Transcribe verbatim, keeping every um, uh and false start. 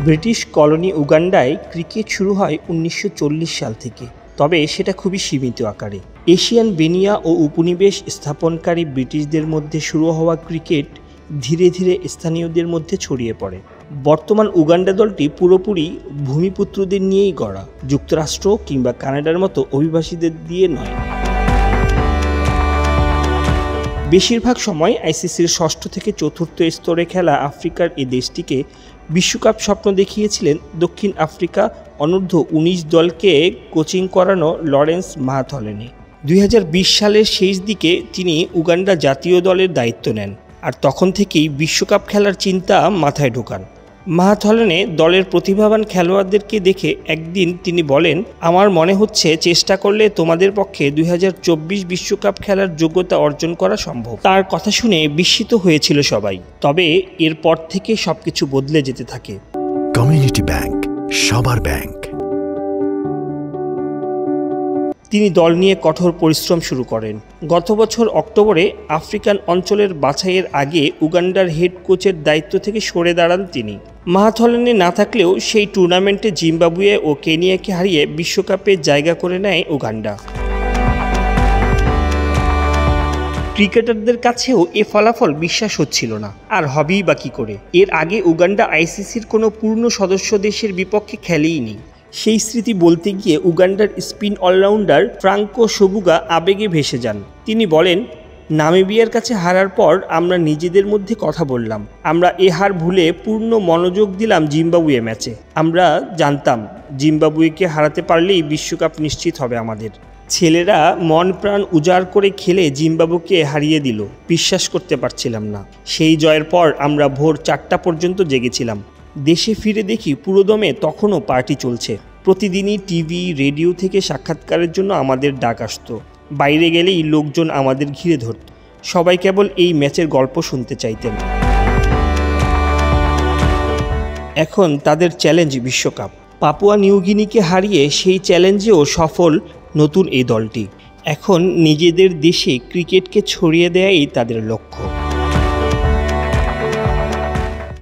British colony উগান্ডায় cricket শুরু হয় উনিশশো চল্লিশ সাল থেকে, তবে সেটা খুবই সীমিত আকারে। এশিয়ান বেনিয়া ও উপনিবেশ স্থাপনকারী ব্রিটিশদের মধ্যে শুরু হওয়া ক্রিকেট ধীরে ধীরে স্থানীয়দের মধ্যে ছড়িয়ে পড়ে। বর্তমান উগান্ডা দলটি পুরোপুরি ভূমিপুত্রদের নিয়েই গড়া, যুক্তরাষ্ট্র কিংবা কানাডার মতো অভিবাসীদের দিয়ে নয়। বেশিরভাগ সময় আইসিসির ষষ্ঠ থেকে চতুর্থ স্তরে খেলা আফ্রিকার এই দেশটিকে বিশ্বকাপ স্বপ্ন দেখিয়েছিলেন দক্ষিণ আফ্রিকা অনূর্ধ্ব উনিশ দলকে কোচিং করানো লরেন্স মাহাথলেনি। দুই হাজার বিশ সালের শেষ দিকে তিনি উগান্ডা জাতীয় দলের দায়িত্ব নেন, আর তখন থেকেই বিশ্বকাপ খেলার চিন্তা মাথায় ঢোকান। মাহাথলেনে দলের প্রতিভাবান খেলোয়াড়দেরকে দেখে একদিন তিনি বলেন, আমার মনে হচ্ছে চেষ্টা করলে তোমাদের পক্ষে দুই হাজার চব্বিশ বিশ্বকাপ খেলার যোগ্যতা অর্জন করা সম্ভব। তার কথা শুনে বিস্মিত হয়েছিল সবাই, তবে এরপর থেকে সবকিছু বদলে যেতে থাকে। কমিউনিটি ব্যাংক, সবার ব্যাংক। তিনি দল নিয়ে কঠোর পরিশ্রম শুরু করেন। গত বছর অক্টোবরে আফ্রিকান অঞ্চলের বাছাইয়ের আগে উগান্ডার হেড কোচের দায়িত্ব থেকে সরে দাঁড়ান তিনি। মাহাথলেনে না থাকলেও সেই টুর্নামেন্টে জিম্বাবুয়ে ও কেনিয়াকে হারিয়ে বিশ্বকাপে জায়গা করে নেয় উগান্ডা। ক্রিকেটারদের কাছেও এ ফলাফল বিশ্বাস হচ্ছিল না, আর হবেই বা কী করে। এর আগে উগান্ডা আইসিসির কোনো পূর্ণ সদস্য দেশের বিপক্ষে খেলেইনি। সেই স্মৃতি বলতে গিয়ে উগান্ডার স্পিন অলরাউন্ডার ফ্রাঙ্কো সোবুগা আবেগে ভেসে যান। তিনি বলেন, নামিবিয়ার কাছে হারার পর আমরা নিজেদের মধ্যে কথা বললাম, আমরা এ হার ভুলে পূর্ণ মনোযোগ দিলাম জিম্বাবুয়ে ম্যাচে। আমরা জানতাম জিম্বাবুয়েকে হারাতে পারলেই বিশ্বকাপ নিশ্চিত হবে আমাদের। ছেলেরা মন প্রাণ উজাড় করে খেলে জিম্বাবুয়েকে হারিয়ে দিল, বিশ্বাস করতে পারছিলাম না। সেই জয়ের পর আমরা ভোর চারটা পর্যন্ত জেগেছিলাম। দেশে ফিরে দেখি পুরোদমে তখনও পার্টি চলছে। প্রতিদিনই টিভি রেডিও থেকে সাক্ষাৎকারের জন্য আমাদের ডাক আসতো। বাইরে গেলেই লোকজন আমাদের ঘিরে ধরত। সবাই কেবল এই ম্যাচের গল্প শুনতে চাইতেন। এখন তাদের চ্যালেঞ্জ বিশ্বকাপ। পাপুয়া নিউগিনিকে হারিয়ে সেই চ্যালেঞ্জেও সফল নতুন এই দলটি। এখন নিজেদের দেশে ক্রিকেটকে ছড়িয়ে দেয়াই তাদের লক্ষ্য।